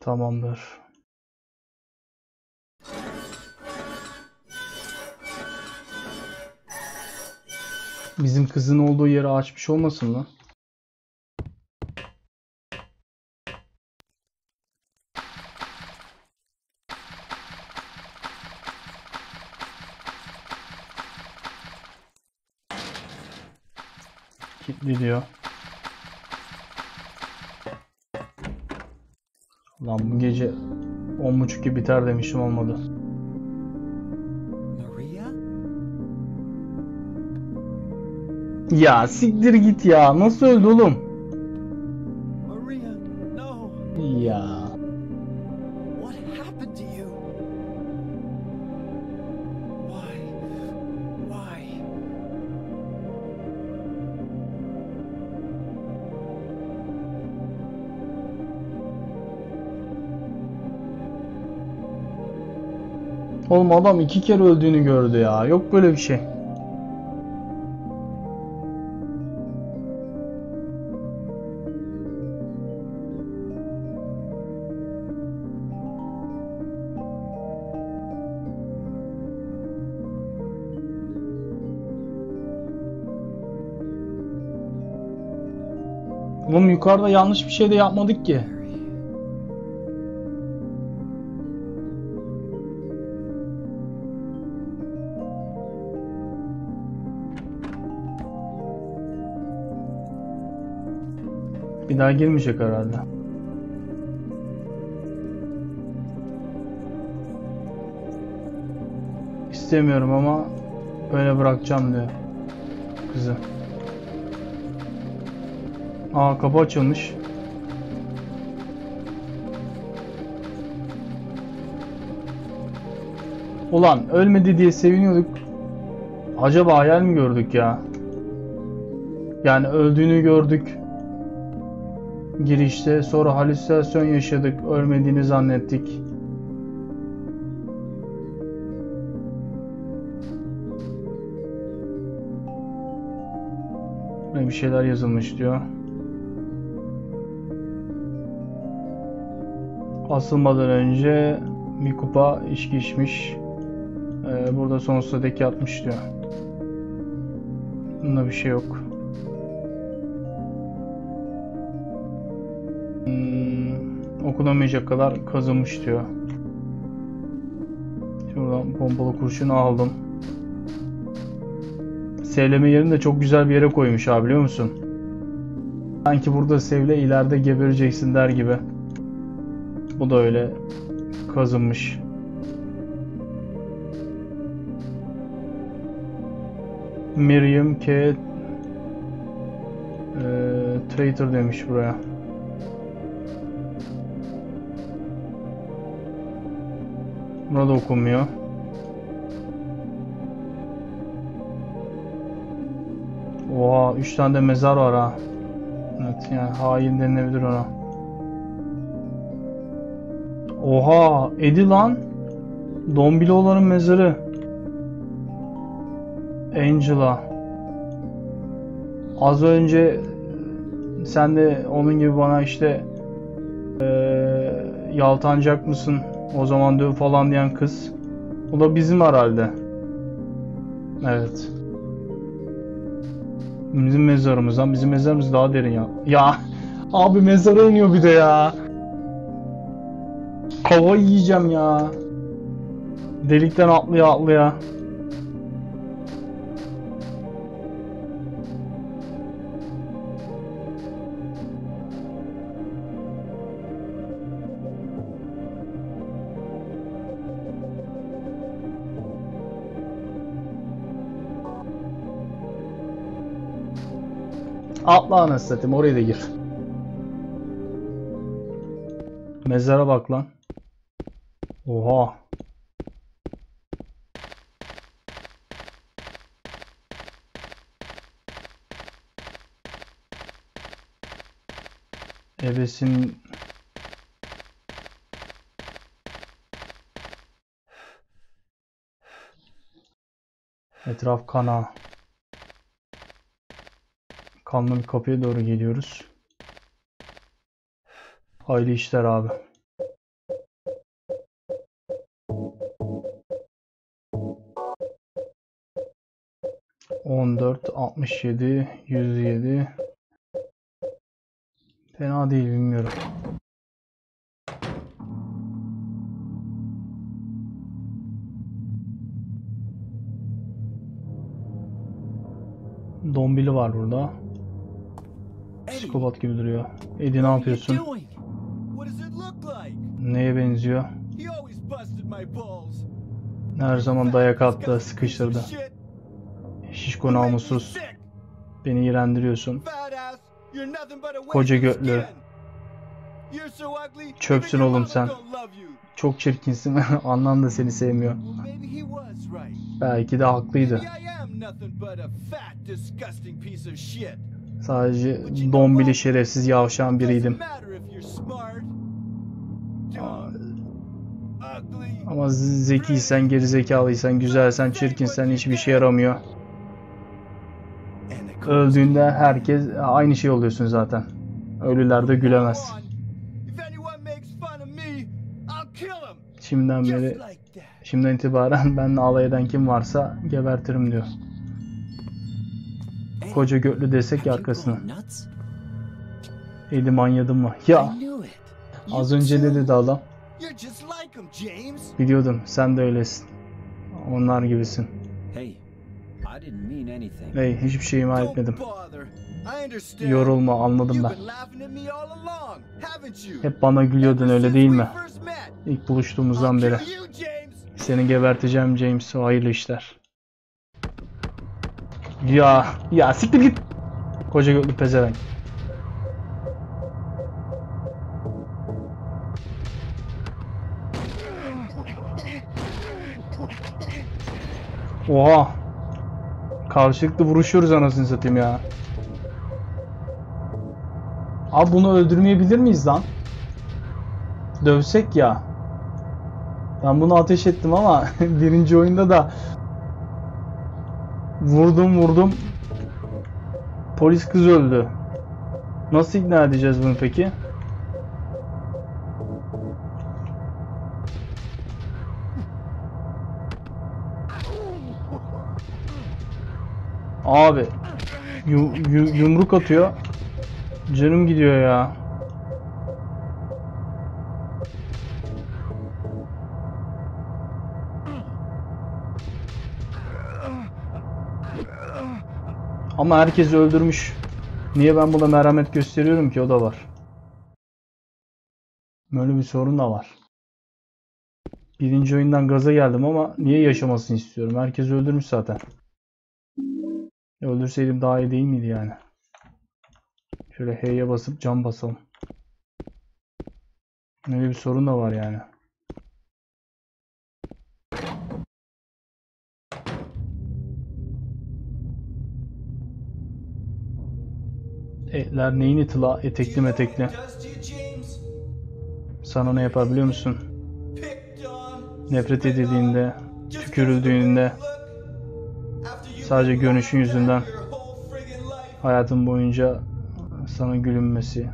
Tamamdır. Bizim kızın olduğu yeri açmış olmasın lan? Kilitli diyor. Lan bu gece 10.30 gibi biter demişim, olmadı. Maria? Ya siktir git ya. Nasıl öldü oğlum? Maria, no! Ya. What happened to you? Why? Why? Oğlum adam 2 kere öldüğünü gördü ya. Yok böyle bir şey. Oğlum yukarıda yanlış bir şey de yapmadık ki. Bir daha girmeyecek herhalde. İstemiyorum ama böyle bırakacağım diyor kızı. Aa, kapı açılmış. Ulan ölmedi diye seviniyorduk. Acaba hayal mi gördük ya? Yani öldüğünü gördük girişte, sonra halüsinasyon yaşadık, ölmediğini zannettik. Ve bir şeyler yazılmış diyor. Asılmadan önce bir kupa içki içmiş. Burada sonsuza dek yatmış diyor. Bunda bir şey yok. Okunamayacak kadar kazınmış diyor. Şuradan pompalı kurşunu aldım. Sevleme yerini de çok güzel bir yere koymuş abi, biliyor musun? Sanki burada sevle, ileride gebereceksin der gibi. Bu da öyle kazınmış. Miriam K. Traitor demiş buraya. Buna da okunmuyor. Oha, 3 tane de mezar var ha. Evet, yani hain denilebilir ona. Oha, Eddie lan. Dombiloğlan'ın mezarı. Angela. Az önce sen de onun gibi bana işte yaltanacak mısın, o zaman döv falan diyen kız. O da bizim herhalde. Evet. Bizim mezarımızdan. Bizim mezarımız daha derin ya. Ya abi, mezara iniyor bir de ya. Kafayı yiyeceğim ya. Delikten atlaya atlaya. Atla anasını satayım, oraya da gir. Mezara bak lan. Oha. Ebesin. Etraf kana. Kanlı bir kapıya doğru geliyoruz. Hayırlı işler abi. 14, 67, 107. Fena değil, bilmiyorum. Dombili var burada. Psikopat gibi duruyor. Eddie ne yapıyorsun? What does it look like? Neye benziyor? He always busted my balls. Her zaman dayak attı, sıkıştırdı. Şişko namussuz. Beni iğrendiriyorsun. Koca götlü. Çöpsün oğlum sen. Çok çirkinsin. Anlam da seni sevmiyor. Belki de haklıydı. Sadece dombili şerefsiz yavşan biriydim. Ama zekiysen, gerizekalıysan, güzelsen, çirkinsen hiçbir şey yaramıyor. Öldüğünde herkes aynı şey oluyorsun zaten. Ölüler de gülemez. Şimdiden itibaren benimle alay eden kim varsa gebertirim diyor. Koca götlü desek ya arkasına. Eddie manyadın mı? Ya! Az önce ne dedi adam? Biliyordum, sen de öylesin. Onlar gibisin. Hey, hiçbir şey ima etmedim. Yorulma, anladım ben. Hep bana gülüyordun, öyle değil mi? İlk buluştuğumuzdan beri. Seni geberteceğim James, o hayırlı işler. Ya siktir git. Koca götlü pezevenk. Oha. Karşılıklı vuruşuyoruz anasını satayım ya. Abi bunu öldürmeyebilir miyiz lan? Dövsek ya. Ben bunu ateş ettim ama birinci oyunda da vurdum. Polis kız öldü. Nasıl ikna edeceğiz bunu peki? Abi yumruk atıyor. Canım gidiyor ya. Ama herkesi öldürmüş. Niye ben buna merhamet gösteriyorum ki, o da var. Böyle bir sorun da var. Birinci oyundan gaza geldim ama niye yaşamasını istiyorum? Herkes öldürmüş zaten. Öldürseydim daha iyi değil miydi yani? Şöyle H'ye basıp cam basalım. Böyle bir sorun da var yani. Etler neyin eti la? Etekli metekli. Sana ne yapar biliyor musun? Nefret edildiğinde, tükürüldüğünde, sadece görünüşün yüzünden hayatın boyunca sana gülünmesi.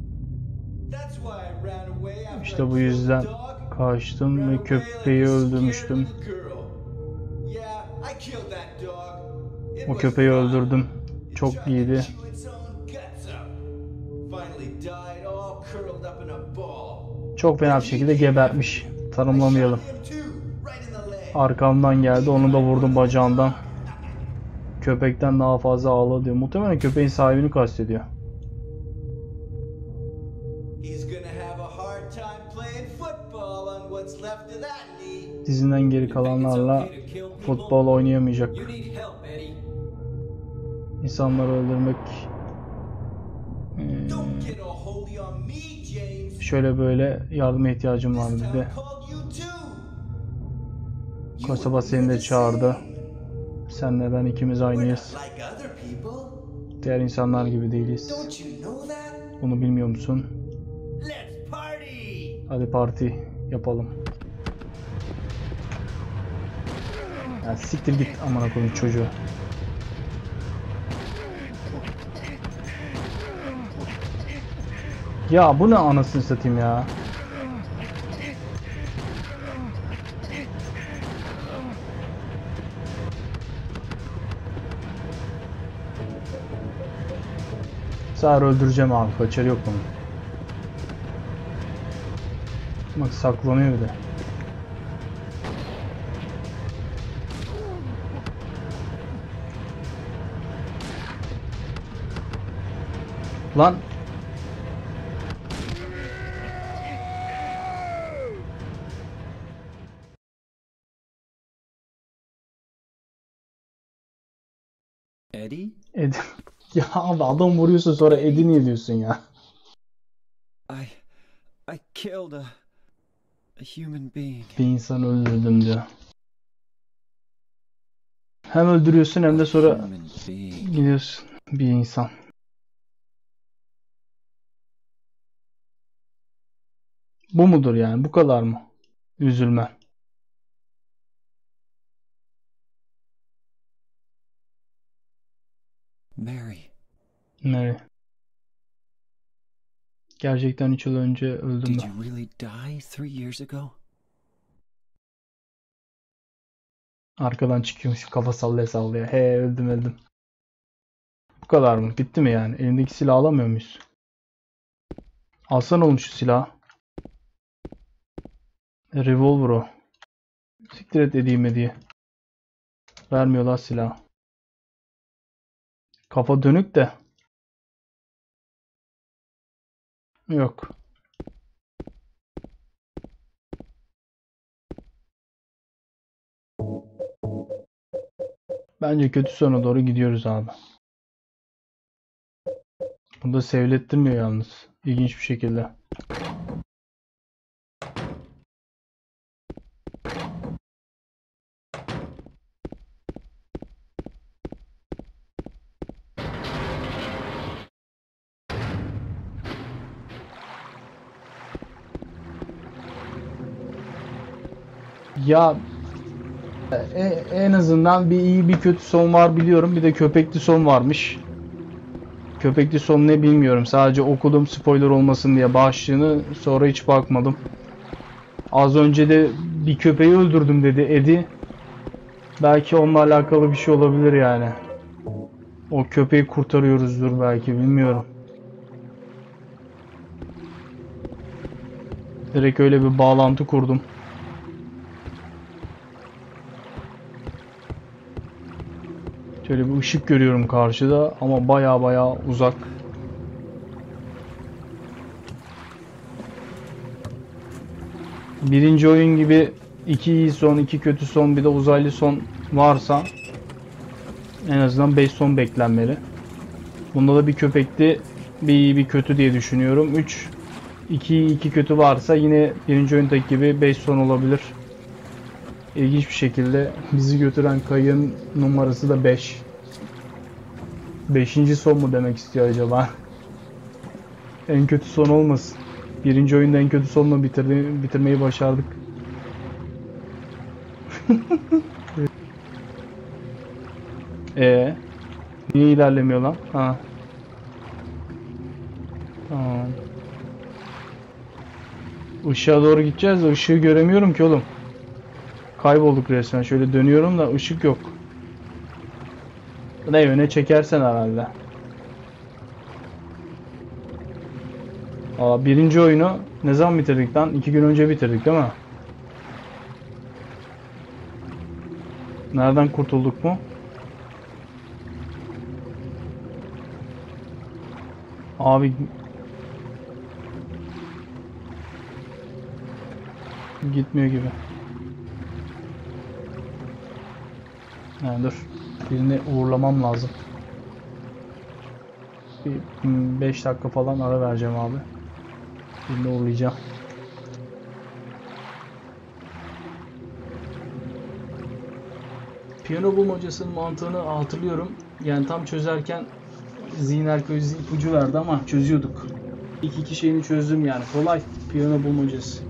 İşte bu yüzden kaçtım ve köpeği öldürmüştüm. O köpeği öldürdüm. Çok iyiydi. Çok fena bir şekilde gebertmiş. Tanımlamayalım. Arkamdan geldi. Onu da vurdum bacağından. Köpekten daha fazla ağla diyor. Muhtemelen köpeğin sahibini kastediyor. Dizinden geri kalanlarla futbol oynayamayacak. İnsanları öldürmek şöyle böyle yardıma ihtiyacım var dedi. Kasaba seni de çağırdı. Senle ben ikimiz aynıyız. Diğer insanlar gibi değiliz. Bunu bilmiyor musun? Hadi parti yapalım. Ya siktir git amına koyayım çocuğu. Ya bu ne anasını satayım ya. sefer öldüreceğim abi. Kaçarı yok bunun. Bak saklanıyor bir de. Lan. Eddie? Ed ya abi adam vuruyorsun sonra Eddie niye diyorsun ya? I killed a human being. Bir insan öldürdüm diyor. Hem öldürüyorsun hem de sonra Human being. gidiyorsun bir insan. Bu mudur yani? Bu kadar mı? Üzülme. Mary. Mary. Gerçekten 3 yıl önce öldüm Did ben. you really die 3 years ago? Arkadan çıkıyormuş kafa sallaya sallaya. He öldüm. Bu kadar mı? Bitti mi yani? Elindeki silahı alamıyor muyuz? Alsana oğlum şu silahı. Revolver o. Siktir et edeyim diye. Vermiyorlar silahı. Kafa dönük de. Yok. Bence kötü sona doğru gidiyoruz abi. Burada sevlettirmiyor yalnız. İlginç bir şekilde. Ya en azından bir iyi bir kötü son var biliyorum. Bir de köpekli son varmış. Köpekli son ne bilmiyorum. Sadece okudum spoiler olmasın diye başlığını, sonra hiç bakmadım. Az önce de bir köpeği öldürdüm dedi Eddie. Belki onunla alakalı bir şey olabilir yani. O köpeği kurtarıyoruzdur belki, bilmiyorum. Direkt öyle bir bağlantı kurdum. Şöyle bir ışık görüyorum karşıda ama baya uzak. Birinci oyun gibi iki iyi son, iki kötü son, bir de uzaylı son varsa en azından 5 son beklenmeli. Bunda da bir köpekli, bir iyi bir kötü diye düşünüyorum. 3 2 iyi 2 kötü varsa yine birinci oyundaki gibi 5 son olabilir. İlginç bir şekilde bizi götüren kayığın numarası da 5. 5. son mu demek istiyor acaba? En kötü son olmasın. Birinci oyunda en kötü sonla bitirmeyi başardık. Niye ilerlemiyor lan? Ha. Tamam. Işığa doğru gideceğiz de ışığı göremiyorum ki oğlum. Kaybolduk resmen. Şöyle dönüyorum da ışık yok. Ne yöne çekersen herhalde. Birinci oyunu ne zaman bitirdik lan? 2 gün önce bitirdik değil mi? Nereden kurtulduk mu? Abi gitmiyor gibi. Yani dur. Birini uğurlamam lazım. Bir 5 dakika falan ara vereceğim abi. Birini uğurlayacağım. Piyano bulma hocasının mantığını hatırlıyorum. Yani tam çözerken zihin herkese ipucu verdi ama çözüyorduk. İlk iki şeyini çözdüm yani. Kolay. Piyano bulma hocası.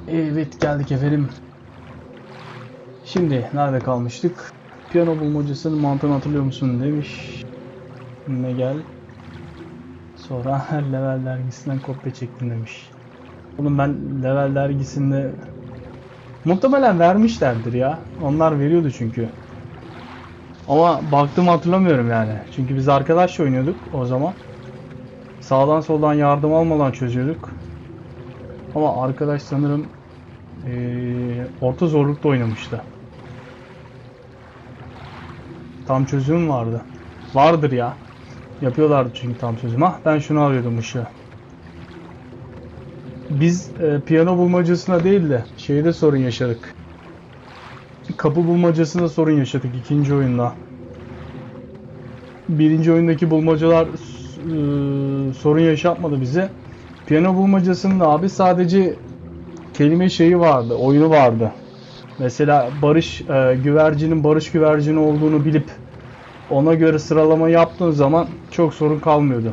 Evet, geldik efendim. Şimdi nerede kalmıştık? Piyano bulmacasının mantığını hatırlıyor musun demiş. Ne gel. Sonra Level dergisinden kopya çektim demiş. Oğlum ben Level dergisinde muhtemelen vermişlerdir ya. Onlar veriyordu çünkü. Ama baktım hatırlamıyorum yani. Çünkü biz arkadaşla oynuyorduk o zaman. Sağdan soldan yardım almadan çözüyorduk. Ama arkadaş sanırım orta zorlukta oynamıştı. Tam çözüm vardı. Vardır ya. Yapıyorlardı çünkü tam çözüm. Ah, ben şunu arıyordum, ışığı. Biz piyano bulmacasına değil de şeyde sorun yaşadık. Kapı bulmacasında sorun yaşadık ikinci oyunda. Birinci oyundaki bulmacalar sorun yaşatmadı bize. Piyano bulmacasında abi sadece kelime şeyi vardı, oyunu vardı. Mesela barış güvercinin barış güvercini olduğunu bilip ona göre sıralama yaptığın zaman çok sorun kalmıyordu.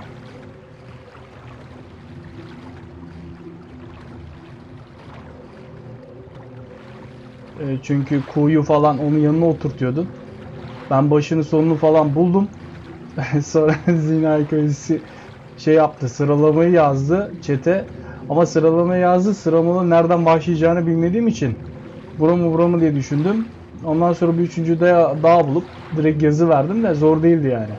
Çünkü Q'yu falan onun yanına oturtuyordun. Ben başını sonunu falan buldum. Sonra Zinai Köyüsü şey yaptı, sıralamayı yazdı chat'e. Ama sıralamayı yazdı, sıralamanın nereden başlayacağını bilmediğim için bura mı diye düşündüm. Ondan sonra bir üçüncü daha bulup direkt yazı verdim de zor değildi yani.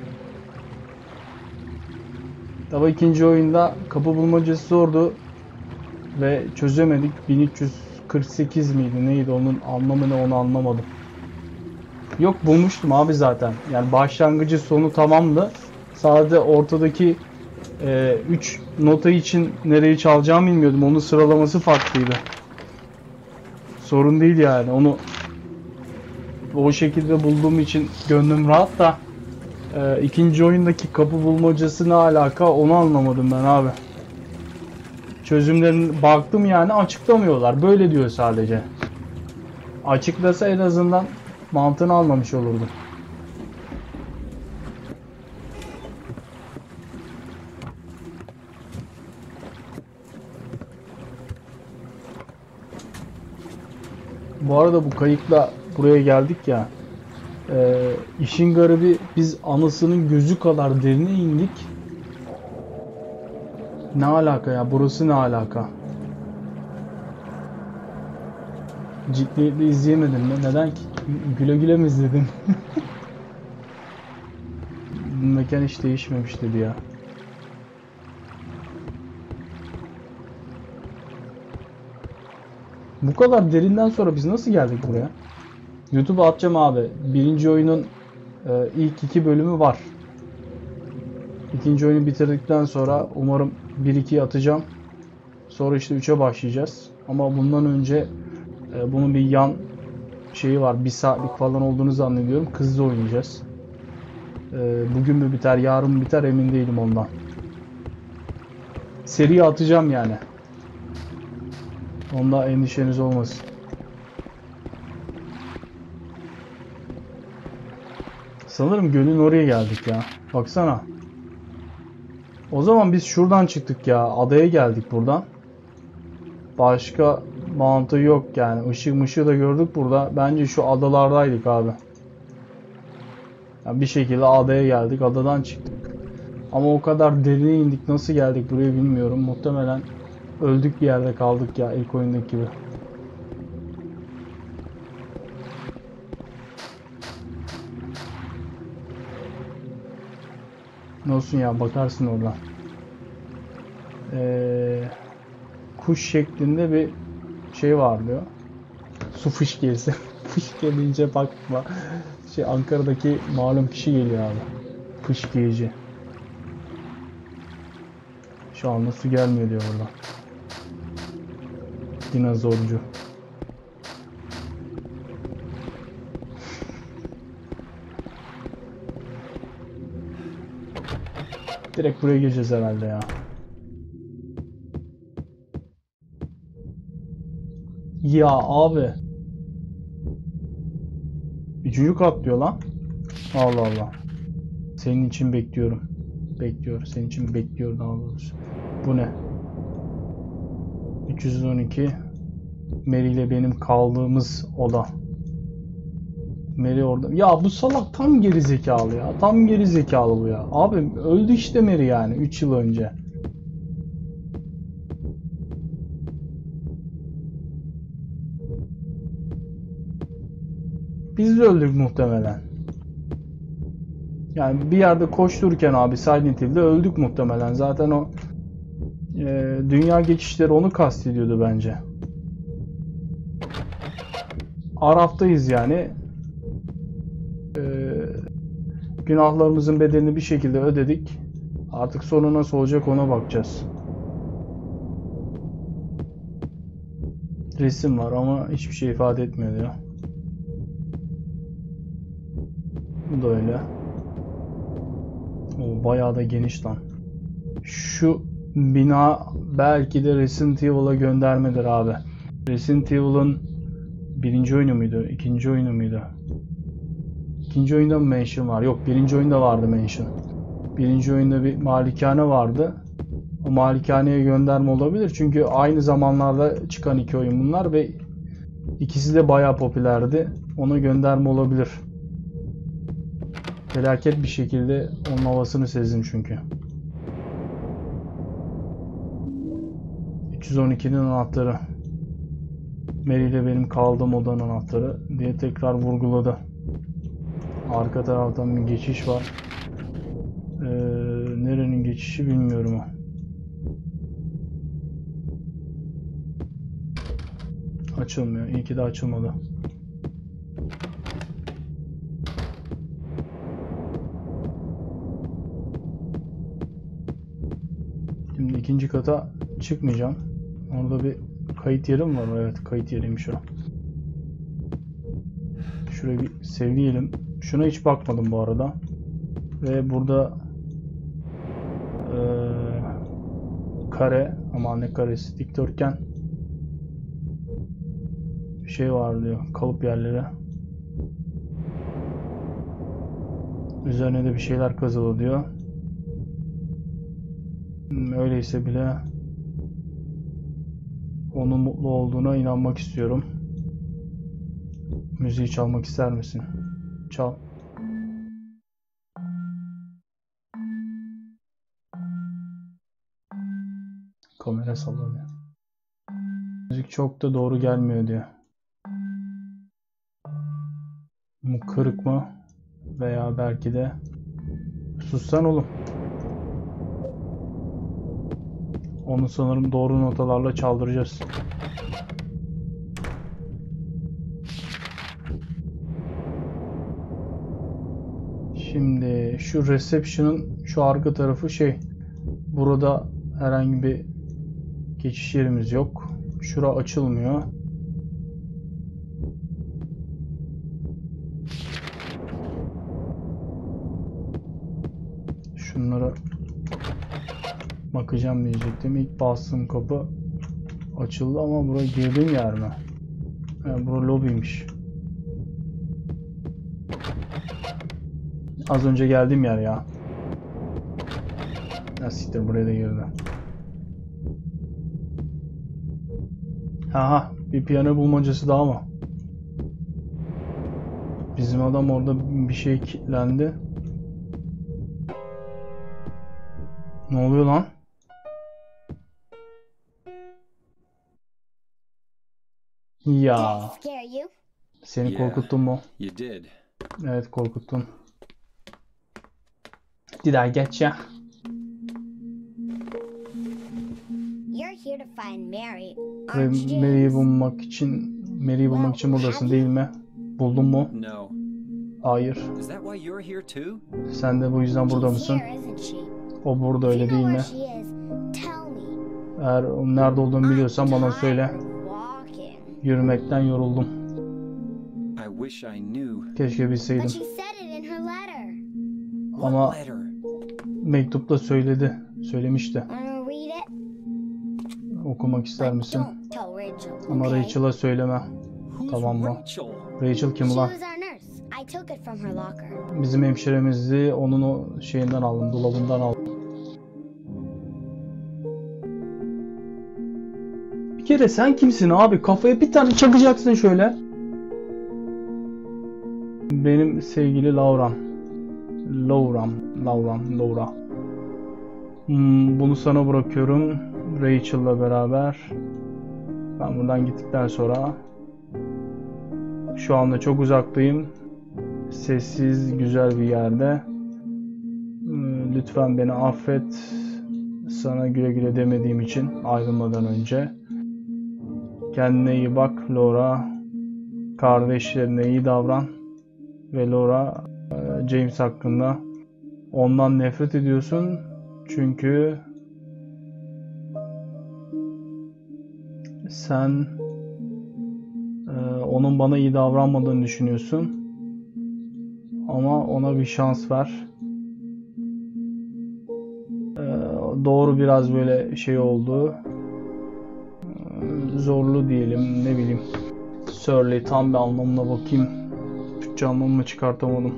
Tabi ikinci oyunda kapı bulmacası zordu ve çözemedik. 1348 miydi neydi, onun anlamı ne onu anlamadım. Yok, bulmuştum abi zaten. Yani başlangıcı sonu tamamdı. Sadece ortadaki 3 nota için nereyi çalacağımı bilmiyordum. Onun sıralaması farklıydı. Sorun değil yani. Onu o şekilde bulduğum için gönlüm rahat da ikinci oyundaki kapı bulmacası ne alaka onu anlamadım ben abi. Çözümlerine baktım yani, açıklamıyorlar. Böyle diyor sadece. Açıklasa en azından mantığını anlamış olurdum. Bu arada bu kayıkla buraya geldik ya. İşin garibi, biz anasının gözü kadar derine indik. Ne alaka ya? Burası ne alaka? Ciddiyetle izleyemedim mi? Neden ki? Güle güle mi izledin? Mekan hiç değişmemiş dedi ya. Bu kadar derinden sonra biz nasıl geldik buraya? YouTube'a atacağım abi. Birinci oyunun ilk 2 bölümü var. İkinci oyunu bitirdikten sonra umarım 1-2'yi atacağım. Sonra işte 3'e başlayacağız. Ama bundan önce bunun bir yan şeyi var. 1 saatlik falan olduğunu zannediyorum. Kızla oynayacağız. Bugün mü biter, yarın mı biter emin değilim ondan. Seri atacağım yani. Onda endişeniz olmasın. Sanırım gölün oraya geldik ya. Baksana. O zaman biz şuradan çıktık ya. Adaya geldik buradan. Başka mantığı yok yani. Işık mışığı da gördük burada. Bence şu adalardaydık abi. Yani bir şekilde adaya geldik. Adadan çıktık. Ama o kadar derine indik. Nasıl geldik buraya bilmiyorum. Muhtemelen öldük bir yerde kaldık ya. İlk oyundaki gibi. Ne olsun ya, bakarsın oradan. Kuş şeklinde bir şey var diyor. Su fışkiyesi. Fışkiye deyince bakma. Ankara'daki malum kişi geliyor abi. Fışkiyeci. Şu anda su gelmiyor diyor burada. Dinozorcu. Direkt buraya gireceğiz herhalde ya. Ya abi. Üçüncü kat diyor lan. Allah Allah. Senin için bekliyorum. Bekliyor. Senin için bekliyor daha doğrusu. Bu ne? 312. Mary ile benim kaldığımız oda. Mary orada. Ya bu salak tam geri zekalı ya. Tam geri zekalı bu ya. Abi öldü işte Mary yani 3 yıl önce. Biz de öldük muhtemelen. Yani bir yerde koştururken abi Silent Hill'de öldük muhtemelen. Zaten o dünya geçişleri onu kastediyordu bence. Araf'tayız yani. Günahlarımızın bedelini bir şekilde ödedik. Artık sonu nasıl olacak ona bakacağız. Resim var ama hiçbir şey ifade etmiyor diyor. Bu da öyle. O bayağı da geniş lan. Şu bina belki de Resident Evil'a göndermedir abi. Resident Evil'ın birinci oyunu muydu? İkinci oyunu muydu? İkinci oyunda mı Mansion var? Yok, birinci oyunda vardı Mansion. Birinci oyunda bir malikane vardı. O malikaneye gönderme olabilir. Çünkü aynı zamanlarda çıkan iki oyun bunlar ve ikisi de bayağı popülerdi. Ona gönderme olabilir. Felaket bir şekilde onun havasını sezdim çünkü. 312'nin anahtarı. Mary ile benim kaldığım odanın anahtarı diye tekrar vurguladı. Arka taraftan bir geçiş var. Nerenin geçişi bilmiyorum o. Açılmıyor. İyi ki de açılmadı. Şimdi ikinci kata çıkmayacağım. Orada bir kayıt yerim var. Evet, kayıt yeriymiş o. Şurayı bir sevleyelim. Şuna hiç bakmadım bu arada. Ve burada kare, ama ne karesi, dikdörtgen bir şey var diyor. Kalıp yerleri. Üzerine de bir şeyler kazılı diyor. Öyleyse bile onun mutlu olduğuna inanmak istiyorum. Müziği çalmak ister misin? Çal. Kamera sallanıyor. Müzik çok da doğru gelmiyor diyor. Bu kırık mı? Veya belki de sussan oğlum. Onu sanırım doğru notalarla çaldıracağız. Şimdi şu reception'ın şu arka tarafı şey. Burada herhangi bir geçiş yerimiz yok. Şura açılmıyor. Şunlara bakacağım diyecektim. İlk bastığım kapı açıldı ama buraya girdiğim yer mi? Yani bura lobiymiş. Az önce geldiğim yer ya. Ya siktir, buraya da girdi. Aha, bir piyano bulmacası daha mı? Bizim adam orada bir şey kilitlendi. Ne oluyor lan? Ya. Seni korkuttun mu? You did. Evet, korkuttun. Did I get ya? Ve Mary'i bulmak için buradasın değil mi? Buldun mu? No. Hayır. Is that why you're here too? Sen de bu yüzden burada mısın? O burada, öyle değil mi? Eğer onun nerede olduğunu biliyorsan bana söyle. Yürümekten yoruldum. I wish I knew. Keşke bilseydim. What Ama letter? mektupta söylemişti. Okumak ister misin? Ama Rachel'a söyleme. Who's Tamam mı? Rachel? Rachel kim ulan? Bizim hemşiremizdi. Onun o şeyinden aldım, dolabından aldım. kere sen kimsin abi? Kafaya bir tane çakacaksın şöyle. Benim sevgili Laura. Bunu sana bırakıyorum. Rachel'la beraber. Ben buradan gittikten sonra şu anda çok uzaktayım. Sessiz, güzel bir yerde. Lütfen beni affet. Sana güle güle demediğim için ayrılmadan önce. Kendine iyi bak Laura. Kardeşlerine iyi davran. Ve Laura, James hakkında ondan nefret ediyorsun. Çünkü sen onun bana iyi davranmadığını düşünüyorsun. Ama ona bir şans ver. Doğru, biraz böyle şey oldu. Zorlu diyelim, ne bileyim. Surly, tam bir anlamına bakayım. Türkçe anlamını çıkartamadım.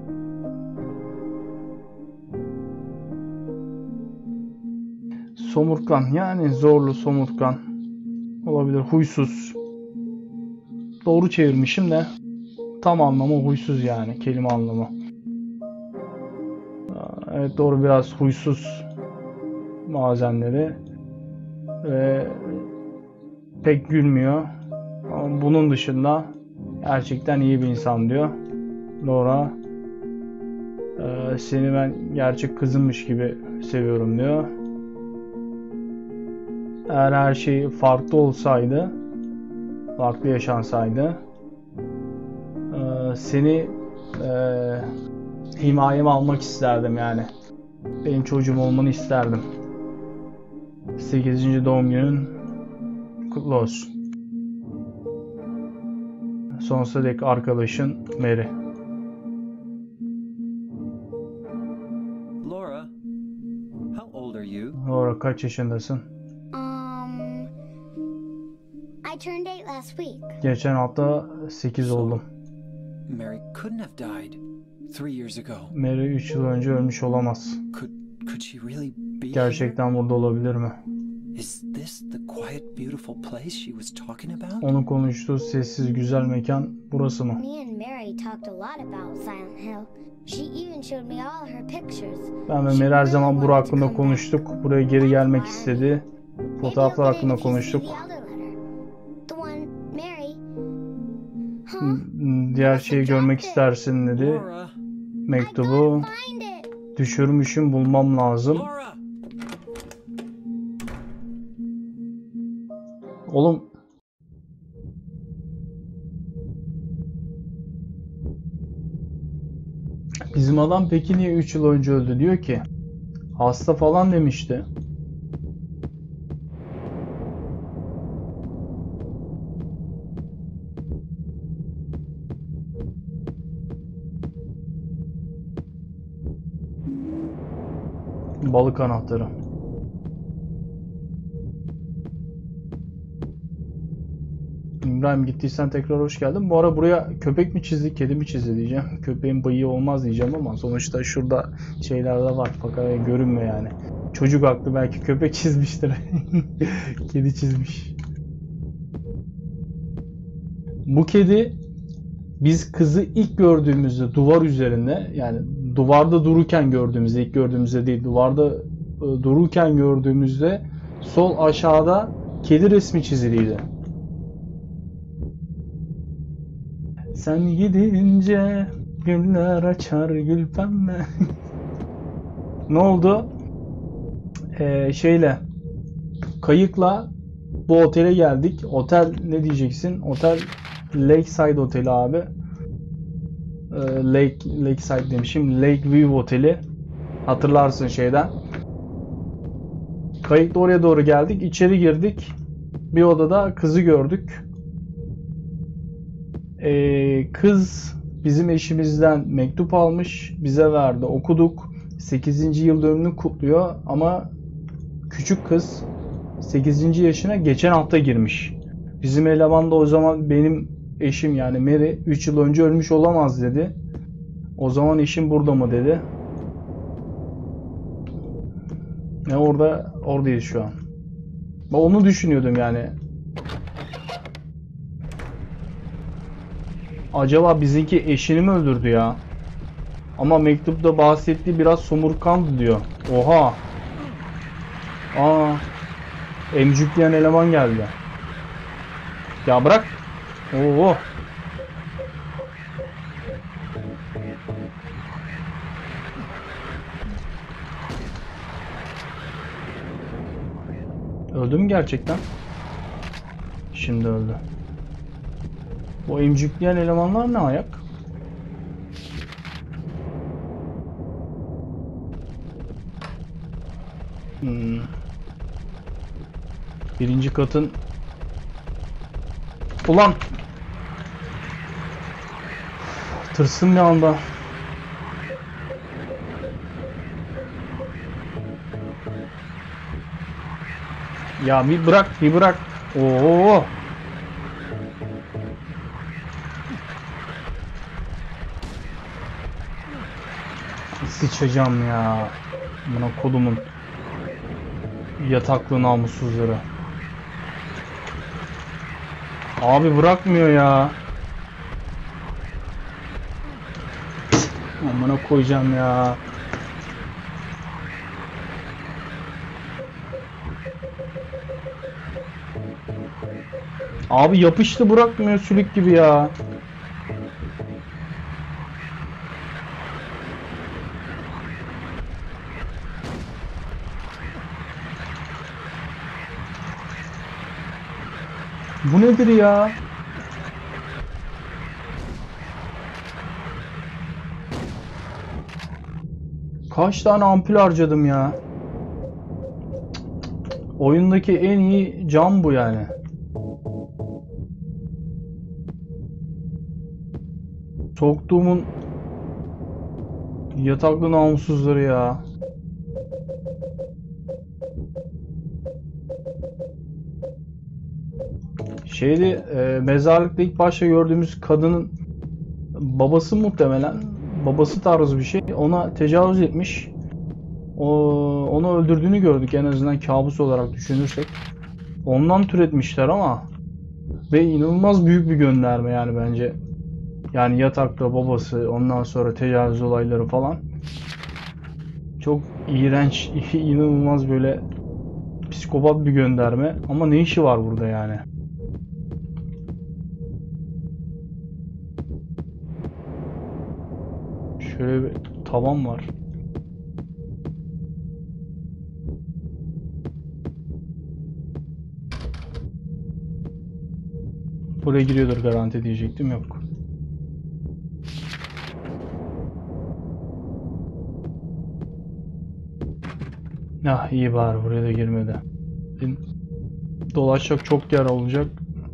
Somurtkan, yani zorlu, somurtkan olabilir. Huysuz. Doğru çevirmişim de tam anlamı huysuz, yani kelime anlamı. Evet, doğru, biraz huysuz bazenleri ve pek gülmüyor. Ama bunun dışında gerçekten iyi bir insan diyor. Laura, seni ben gerçek kızımmış gibi seviyorum diyor. Eğer her şey farklı olsaydı, farklı yaşansaydı, seni himayeme almak isterdim yani. Benim çocuğum olmanı isterdim. 8. doğum günün kutlu olsun. Sonsuza dek arkadaşın Mary. Laura, how old are you? Laura, kaç yaşındasın? I turned 8 last week. Geçen hafta 8 oldum. Mary couldn't have died 3 years ago. Mary 3 yıl önce ölmüş olamaz. Could she really be Gerçekten burada olabilir mi? here? Is this the quiet, beautiful place she was talking about? Onun konuştuğu sessiz güzel mekan burası mı? Me and Mary talked a lot about Silent Hill. She even showed me all her pictures. Ben ve Mary her zaman bura hakkında konuştuk. Buraya geri gelmek istedi. Fotoğraflar hakkında konuştuk. The one Mary. Diğer şeyi görmek istersin dedi. Laura, Mektubu Find it. düşürmüşüm, bulmam lazım. Laura! Oğlum, bizim adam peki niye 3 yıl önce öldü diyor ki? Hasta falan demişti. Balık anahtarı. İbrahim, gittiysen tekrar hoş geldin. Bu ara buraya köpek mi çizdi, kedi mi çizdi diyeceğim. Köpeğin bıyığı olmaz diyeceğim ama sonuçta şurada şeyler de var. Fakat görünmüyor yani. Çocuk aklı, belki köpek çizmiştir. Kedi çizmiş. Bu kedi, biz kızı ilk gördüğümüzde duvar üzerinde, yani duvarda dururken gördüğümüzde, ilk gördüğümüzde değil, duvarda dururken gördüğümüzde sol aşağıda kedi resmi çiziliydi. Sen gidince güller açar gül pembe. Ne oldu? Kayıkla bu otele geldik. Otel ne diyeceksin? Otel Lakeside Oteli abi. Lakeside demişim. Lakeview Oteli. Hatırlarsın şeyden. Kayıkla oraya doğru geldik. İçeri girdik. Bir odada kızı gördük. Kız bizim eşimizden mektup almış. Bize verdi. Okuduk. 8. yıl dönümünü kutluyor. Ama küçük kız 8. yaşına geçen hafta girmiş. Bizim eleman da o zaman benim eşim, yani Mary 3 yıl önce ölmüş olamaz dedi. O zaman eşim burada mı dedi. Oradayız şu an. Ben onu düşünüyordum yani. Acaba bizimki eşini mi öldürdü ya? Ama mektupta bahsettiği biraz somurtkandı diyor. Oha. Aa. Emcükleyen eleman geldi. Ya bırak. Oo. Öldü mü gerçekten? Şimdi öldü. Bu emcükleyen elemanlar ne ayak? Birinci katın... Ulan! Tırsım bir anda. Ya bir bırak, bir bırak. Oo! Sıçacağım ya. Buna kolumun yataklı namussuzları. Abi bırakmıyor ya. Amına koyacağım ya. Abi yapıştı bırakmıyor sülük gibi ya. Bu nedir ya? Kaç tane ampul harcadım ya? Oyundaki en iyi cam bu yani. Soktuğumun yataklı namussuzları ya. Mezarlıkta ilk başta gördüğümüz kadının babası muhtemelen. Babası tarzı bir şey. Ona tecavüz etmiş. Onu öldürdüğünü gördük en azından kabus olarak düşünürsek. Ondan türetmişler ama ve inanılmaz büyük bir gönderme yani bence. Yani yatakta babası, ondan sonra tecavüz olayları falan. Çok iğrenç, inanılmaz böyle psikopat bir gönderme. Ama ne işi var burada yani? Şöyle bir tavan var. Buraya giriyordur garanti diyecektim, yok. Ah iyi bari buraya da girmedi. Dolaşacak çok yer olacak.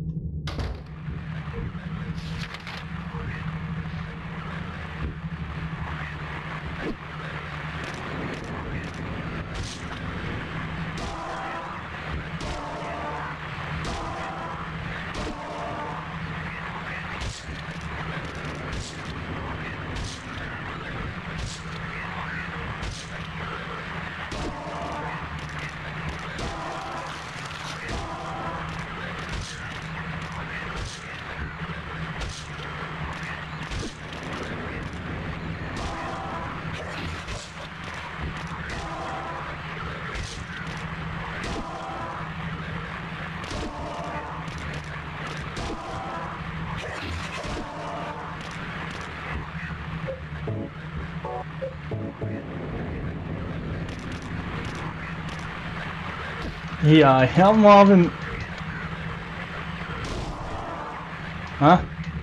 Ya yapma abim. Ha?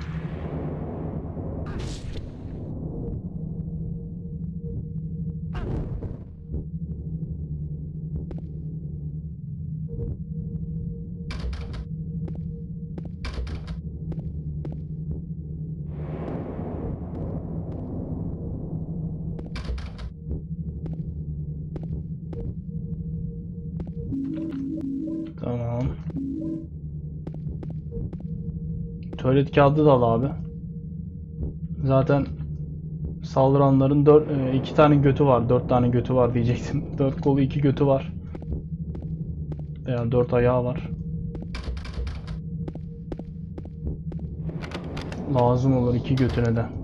Tamam. Tuvalet kağıdı da al abi. Zaten saldıranların 2 tane götü var. 4 tane götü var diyecektim. 4 kolu 2 götü var. Yani 4 ayağı var. Lazım olur iki götüne de.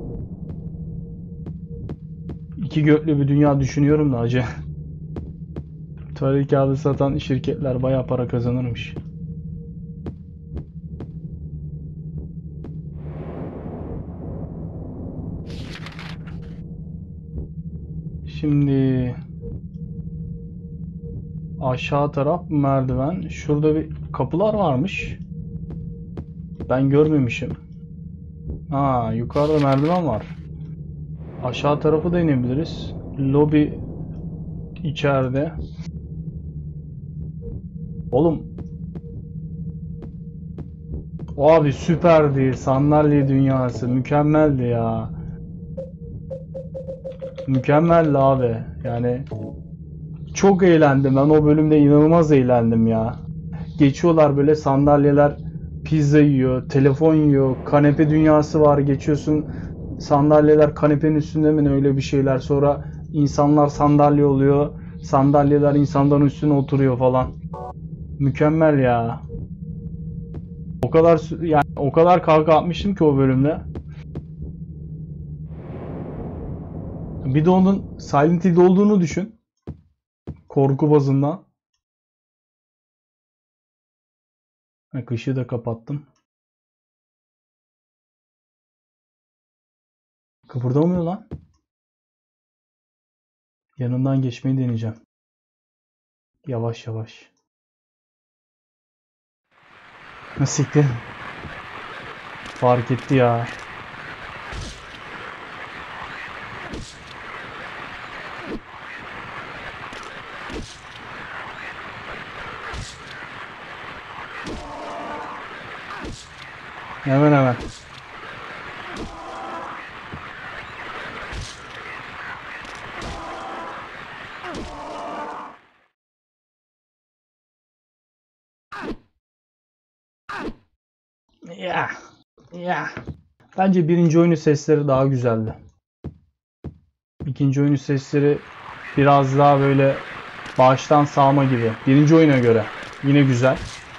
İki götlü bir dünya düşünüyorum da acı. Tuvalet kağıdı satan şirketler bayağı para kazanırmış. Şimdi aşağı taraf merdiven. Şurada bir kapılar varmış. Ben görmemişim. Ha, yukarıda merdiven var. Aşağı tarafı da inebiliriz. Lobi içeride. Oğlum. Abi süperdi. Sandalye dünyası. Mükemmeldi ya. Mükemmeldi abi. Yani çok eğlendim. Ben o bölümde inanılmaz eğlendim ya. Geçiyorlar böyle sandalyeler pizza yiyor, telefon yiyor, kanepe dünyası var. Geçiyorsun sandalyeler kanepenin üstünde mi ne öyle bir şeyler. Sonra insanlar sandalye oluyor. Sandalyeler insanların üstüne oturuyor falan. Mükemmel ya. O kadar kavga atmıştım ki o bölümde. Bir de onun Silent Hill'de olduğunu düşün. Korku bazında. Işığı da kapattım. Kıpırdamıyor lan. Yanından geçmeyi deneyeceğim. Yavaş yavaş. Nasıl siktir? Fark etti ya. Hemen hemen. Ya. Ya. Bence birinci oyunun sesleri daha güzeldi. İkinci oyunun sesleri biraz daha böyle baştan sağma gibi. Birinci oyuna göre. Yine güzel.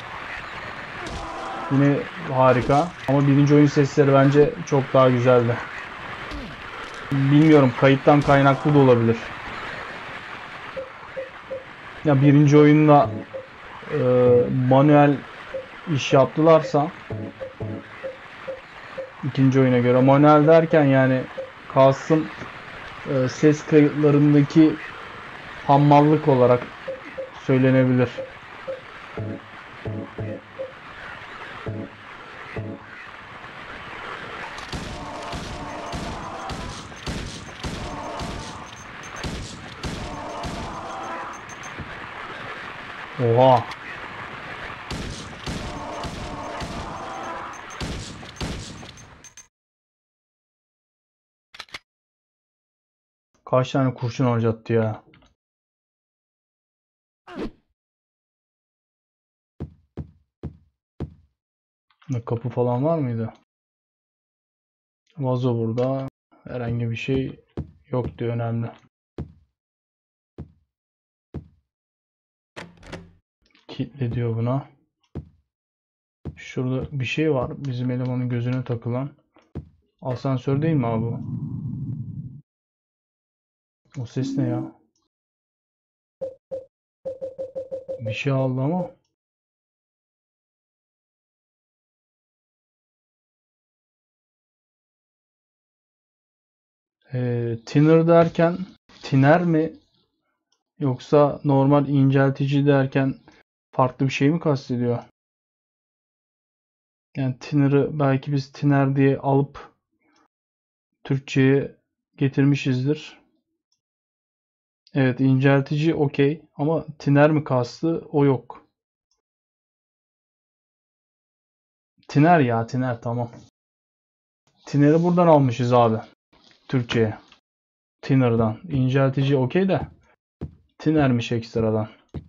Yine harika. Ama birinci oyun sesleri bence çok daha güzeldi. Bilmiyorum, kayıttan kaynaklı da olabilir. Ya birinci oyunda manuel iş yaptılarsa ikinci oyuna göre manuel derken yani kastım ses kayıtlarındaki hammallık olarak söylenebilir. Oha. Kaç tane kurşun harcattı ya. Kapı falan var mıydı? Vazo burada. Herhangi bir şey yoktu önemli. Kitle diyor buna. Şurada bir şey var. Bizim elemanın gözüne takılan. Asansör değil mi abi bu? O ses ne ya? Bir şey aldı ama. Thinner derken tiner mi? Yoksa normal inceltici derken farklı bir şey mi kastediyor? Yani thinner'ı belki biz tiner diye alıp Türkçe'ye getirmişizdir. Evet, inceltici okey ama tiner mi kastı o yok. Tiner ya, tiner, tamam. Tiner'i buradan almışız abi Türkçe'ye. Thinner'dan. İnceltici okey de tinermiş ekstradan.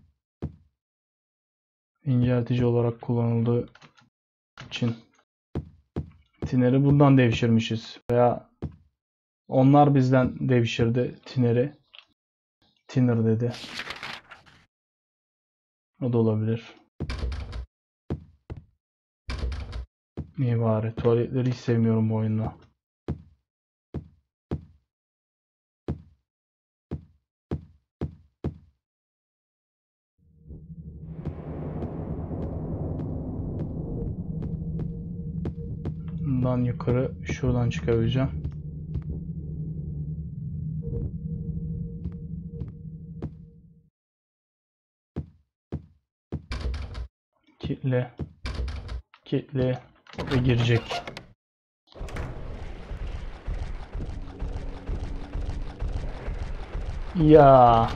İnceltici olarak kullanıldığı için tiner'i buradan devşirmişiz. Veya onlar bizden devşirdi tiner'i. Thinner dedi. O da olabilir. İyi bari. Tuvaletleri hiç sevmiyorum bu oyunda. Bundan yukarı şuradan çıkabileceğim. Kitle. Kitle. Ve girecek. Ya.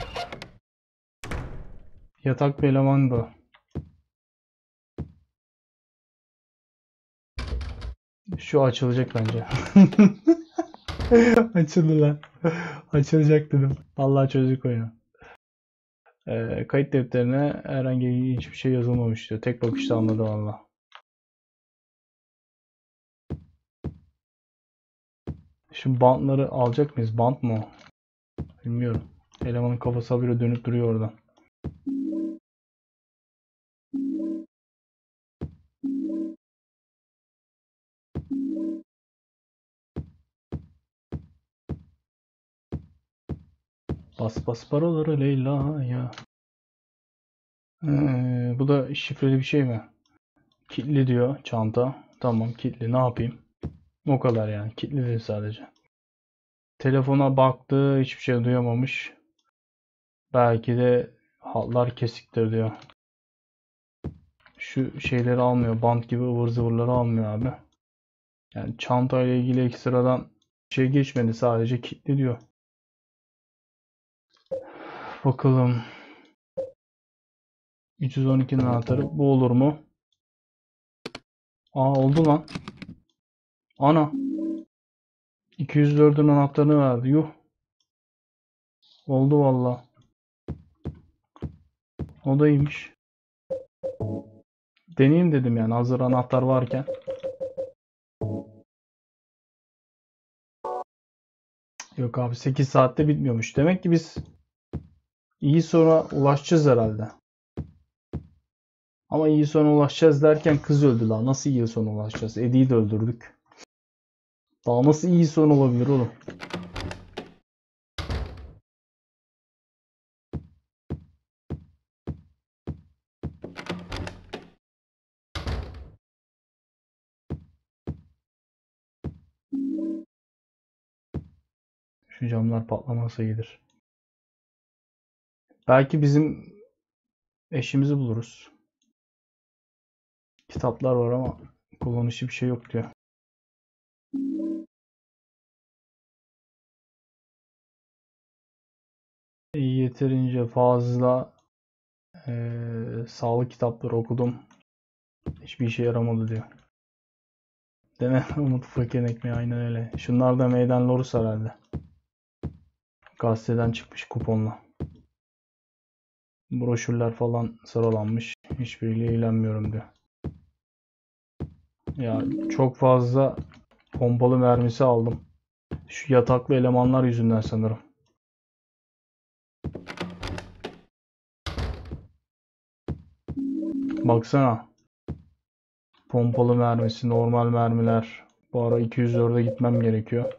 Yatak bir eleman bu. Şu açılacak bence. Açıldı lan. Açılacak dedim. Vallahi çözdük oyunu. Kayıt defterine herhangi hiçbir şey yazılmamış diyor. Tek bakışta anladı valla. Şimdi bantları alacak mıyız? Bant mı o? Bilmiyorum. Elemanın kafası habire dönüp duruyor oradan. Bas bas paraları Leyla'ya. Bu da şifreli bir şey mi? Kilitli diyor çanta. Tamam kilitli, ne yapayım? O kadar yani. Kilitli değil sadece. Telefona baktı, hiçbir şey duyamamış. Belki de hatlar kesiktir diyor. Şu şeyleri almıyor. Bant gibi ıvır zıvırları almıyor abi. Yani çantayla ilgili ekstradan şey geçmedi. Sadece kilitli diyor. Bakalım. 312'nin anahtarı. Bu olur mu? Aa, oldu lan. Ana. 204'ün anahtarını verdi. Yuh. Oldu valla. O da iyiymiş. Deneyeyim dedim yani hazır anahtar varken. Yok abi, 8 saatte bitmiyormuş. Demek ki biz iyi sona ulaşacağız herhalde. Ama iyi sona ulaşacağız derken kız öldü lan. Nasıl iyi sona ulaşacağız? Eddie'yi de öldürdük. Daha nasıl iyi son olabilir oğlum? Şu camlar patlamasa iyidir. Belki bizim eşimizi buluruz. Kitaplar var ama kullanışlı bir şey yok diyor. Yeterince fazla sağlık kitapları okudum. Hiçbir işe yaramadı diyor. Değil mi? Umut fakir ekmeği, aynen öyle. Şunlar da meydan lorus herhalde. Gazeteden çıkmış kuponla. Broşürler falan sıralanmış. Hiçbiriyle ilgilenmiyorum diyor. Ya çok fazla pompalı mermisi aldım. Şu yataklı elemanlar yüzünden sanırım. Baksana. Pompalı mermisi, normal mermiler. Bu ara 204'e gitmem gerekiyor.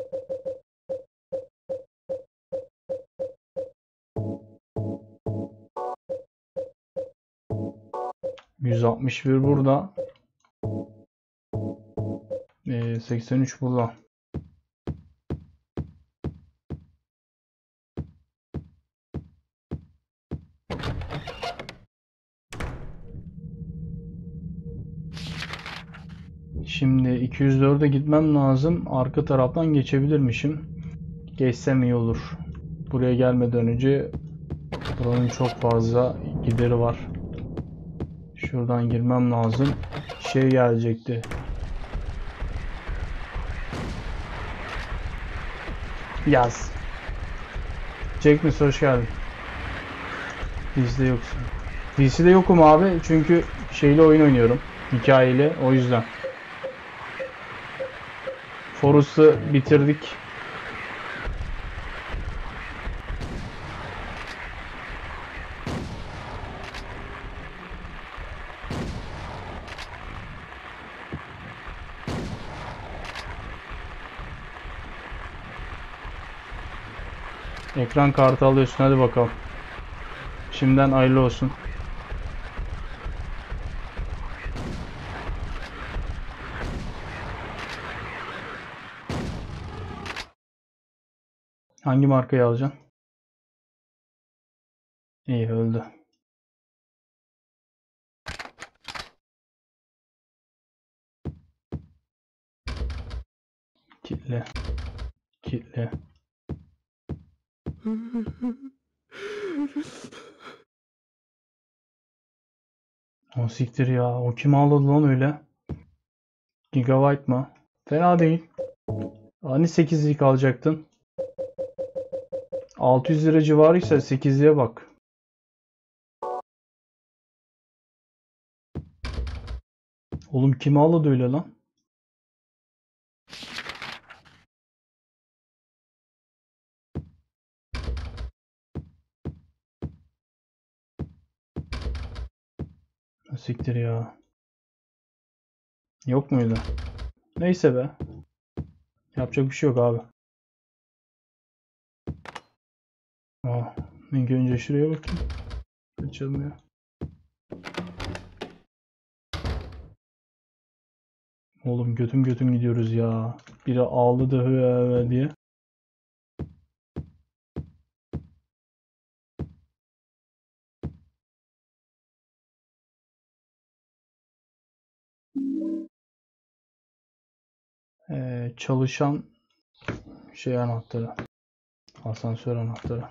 ...161 burada. 83 burada. Şimdi 204'e gitmem lazım. Arka taraftan geçebilirmişim. Geçsem iyi olur. Buraya gelmeden önce buranın çok fazla gideri var. Şuradan girmem lazım. Şey gelecekti. Yaz. Jackmas hoş geldin. Dizide yoksun. Dizide yokum abi çünkü şeyle oyun oynuyorum. Hikayeli, o yüzden. Forest'ı bitirdik. Ekran kartı alıyorsun, hadi bakalım. Şimdiden hayırlı olsun. Hangi markayı alacaksın? İyi, öldü. Kitle. Kitle. O siktir ya. O kim ağladı lan öyle? Gigabyte mı? Fena değil. Hani 8'lik alacaktın? 600 lira civarıysa 8'liğe bak. Oğlum kim ağladı öyle lan? Siktir ya. Yok muydu? Neyse be. Yapacak bir şey yok abi. Aa, ilk önce şuraya bakayım. Açılmıyor. Oğlum götüm götüm gidiyoruz ya. Biri ağladı hı diye. Çalışan şey anahtarı. Asansör anahtarı.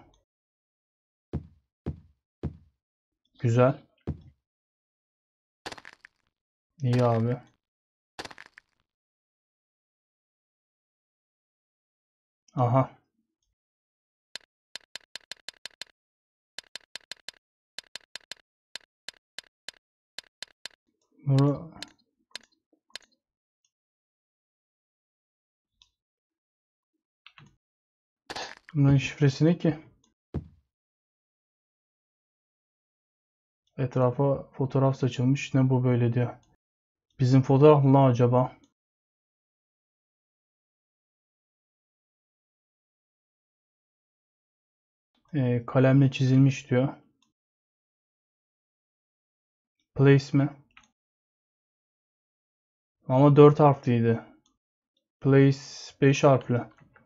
Güzel. İyi abi. Aha. Bura... Bunun şifresi ne ki? Etrafa fotoğraf saçılmış. Ne bu böyle diyor. Bizim fotoğraf mı lan acaba? Kalemle çizilmiş diyor. Place mi? Ama 4 harfliydi. Place 5 harfli.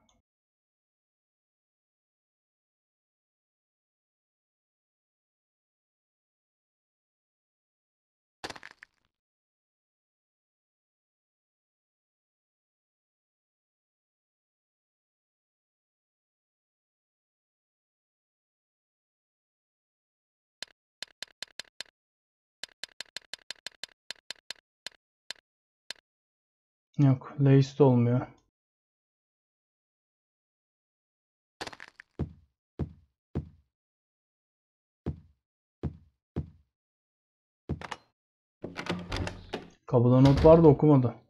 Yok. Lace de olmuyor. Kapıda not vardı, okumadı.